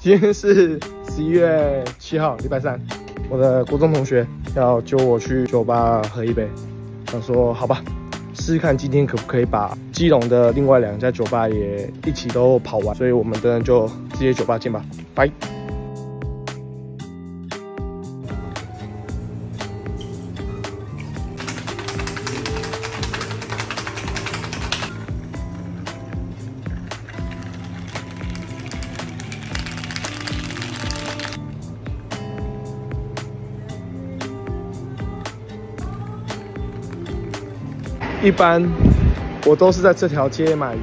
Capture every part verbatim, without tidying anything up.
今天是十一月七号，礼拜三。我的国中同学要揪我去酒吧喝一杯，想说好吧，试试看今天可不可以把基隆的另外两家酒吧也一起都跑完。所以我们等等就直接酒吧见吧，拜。一般我都是在这条街买鱼，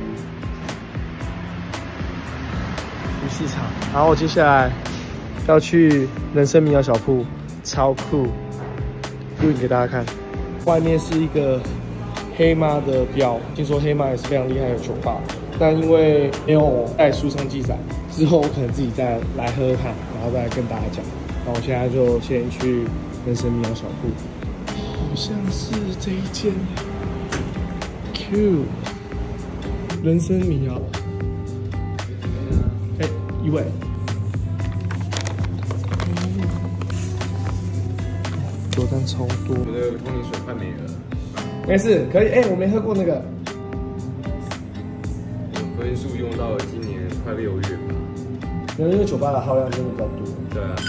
鱼市场。然后我接下来要去人参民谣小铺，超酷，录影给大家看。外面是一个黑妈的标，听说黑妈也是非常厉害的酒吧，但因为没有在书上记载，之后我可能自己再来喝喝看，然后再跟大家讲。那我现在就先去人参民谣小铺，好像是这一间。Q 人参民谣，哎，一位，酒单超多。 我的通灵水快没了， 没事，可以。哎、欸，我没喝过那个。 我分数用到了今年快六月吧。 因为那个酒吧的耗量真的比较多。 对啊。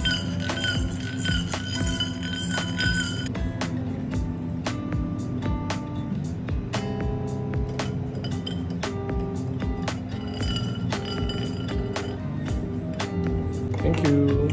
Thank you。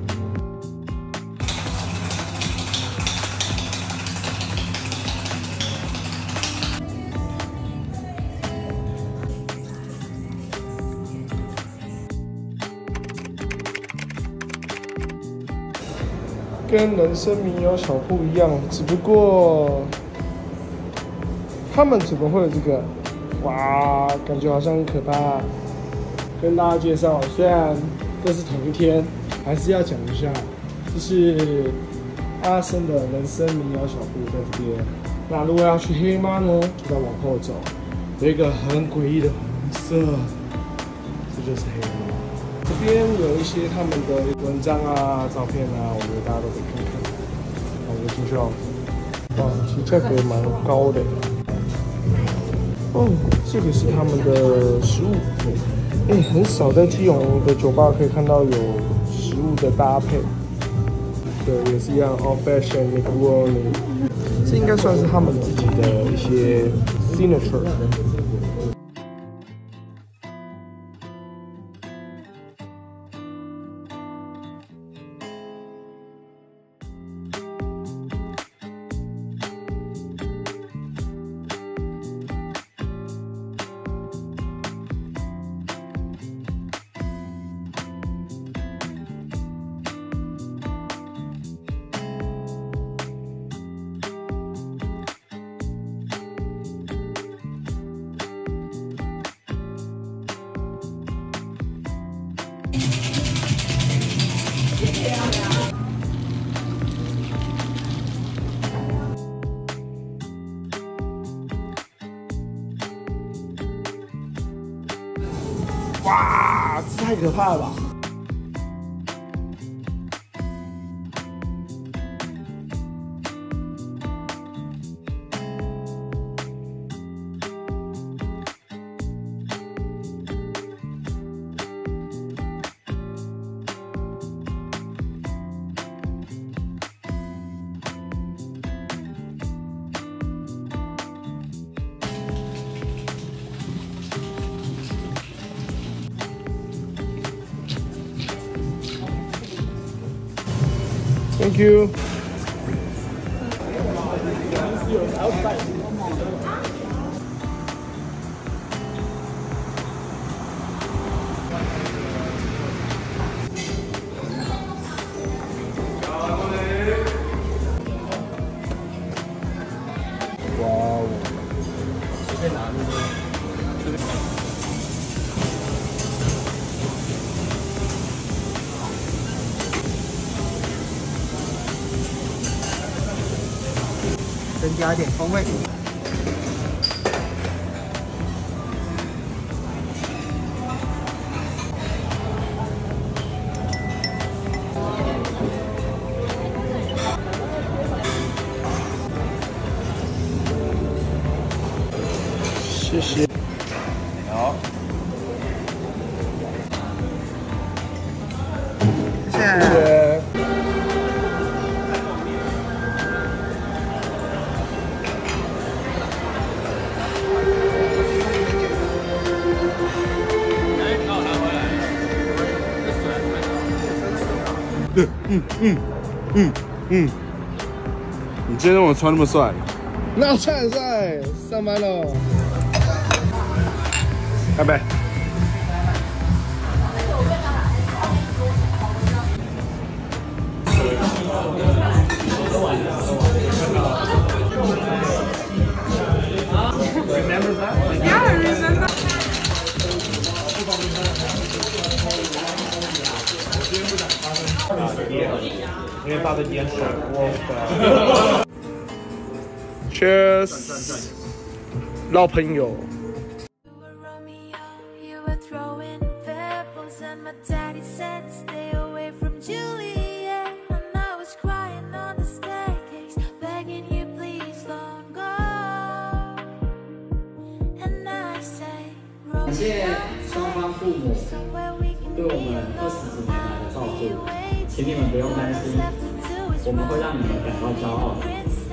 跟人参民谣小铺一样，只不过他们怎么会有这个？哇，感觉好像很可怕。跟大家介绍，虽然这是同一天，还是要讲一下，这是阿森的人参民谣小铺在这边。那如果要去黑妈呢，就要往后走，有一个很诡异的红色，这就是黑妈。这边有一些他们的文章啊、照片啊，我觉得大家都可以看看。那我就进去了。哇，其实价格蛮高的。哦，这个是他们的食物。哎、欸，很少在基隆的酒吧可以看到有食物的搭配。对，也是一样 ，old fashion Negroni， 这应该算是他们自己的一些 signature。哇，这太可怕了吧！Thank you. 哇哦！在哪里？这边。增加一点风味。 谢谢。嗯嗯嗯嗯嗯，你今天怎么穿那么帅？那我穿很帅，上班了。干杯！Remember that? Yeah, I remember. 因为他的眼神，我。Cheers， 老朋友。 感谢双方父母对我们二十几年来的照顾，请你们不用担心，我们会让你们感到骄傲。